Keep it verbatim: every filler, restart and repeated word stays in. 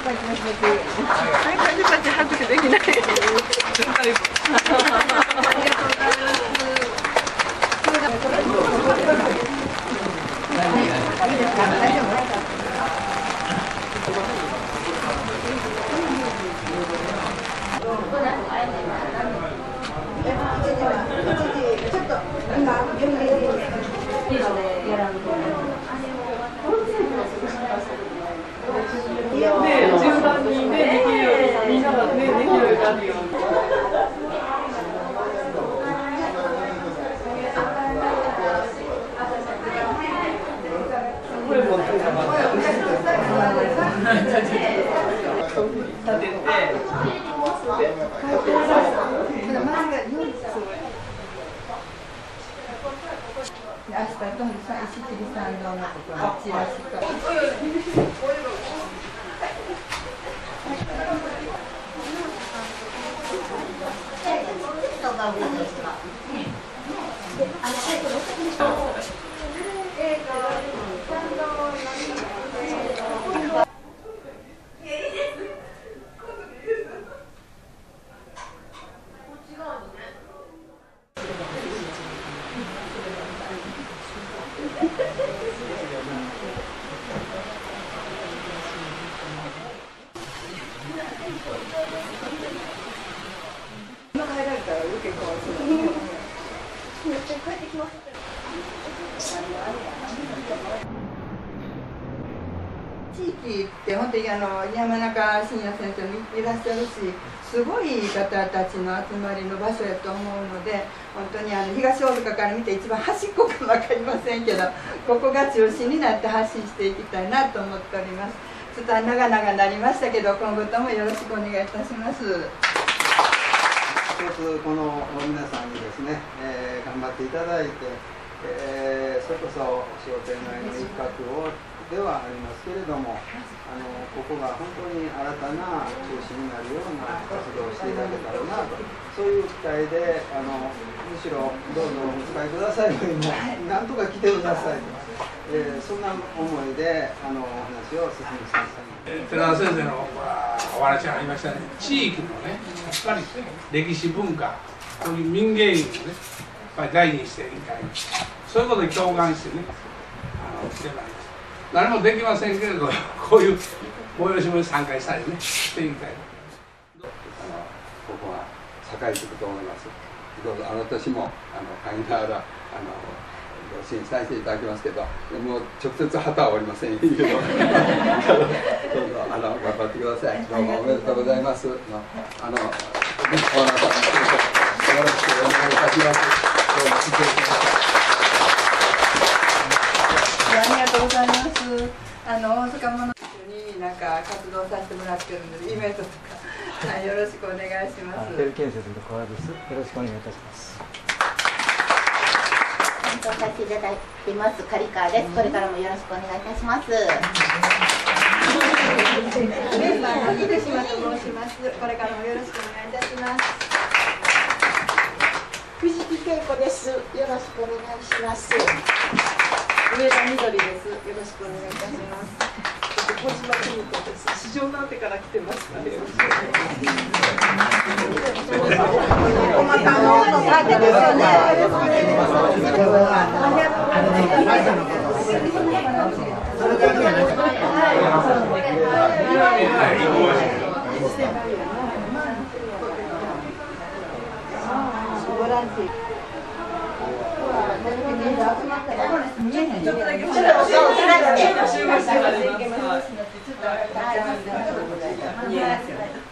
パチパチ拍手できない。順番にね、できるように、みんながね、できるようになるように。これ持ってたまた。立てて。明日と石切さんのチラシと。地域って本当にあの山中伸也先生もいらっしゃるし、すごい方たちの集まりの場所やと思うので、本当にあの東大阪から見て一番端っこかも分かりませんけど、ここが中心になって発信していきたいなと思っております。ちょっと長々なりましたけど、今後ともよろしくお願いいたします。 一つこの皆さんにですね、えー、頑張っていただいて、えー、それこそ商店街の一角をではありますけれども、あのここが本当に新たな中心になるような活動をしていただけたらなと、そういう期待で、あのむしろどうぞお使いくださいよりも、なんとか来てくださいと、えー、そんな思いであのお話を進めさせていただきます。 寺田先生のお話がありましたね、地域のね、やっぱり歴史文化、こういう民芸品をね、やっぱり大事にしていきたい、そういうことに共感してね、あのしてまいります。何もできませんけれど、こういう催し物に参加したりね、していきたい。 あのここは栄えていくと思います。どうぞあの年もあの陰ながらあの支援させていただきますけど、もう直接旗はおりませんけど、どうぞあの頑張ってください。どうもおめでとうございます。あの、ね、オーナーさんよろしくお願いいたします。どうも来てください。 ありがとうございます。あの大阪ものになんか活動させてもらってるので、イベントとか、はい、よろしくお願いします。 テレ建設の小川です。よろしくお願いいたします。 担当させていただいてます刈川です。これからもよろしくお願いいたします。 メンバーの秀島と申します。これからもよろしくお願いいたします。 藤木恵子です。よろしくお願いします。 上田みどりです。よろしくお願いいたします。小島久美子です。市場なんてから来てますかね。 おまたの音が出てますよね。 ボランティア。ちょっとだけ。集合してます。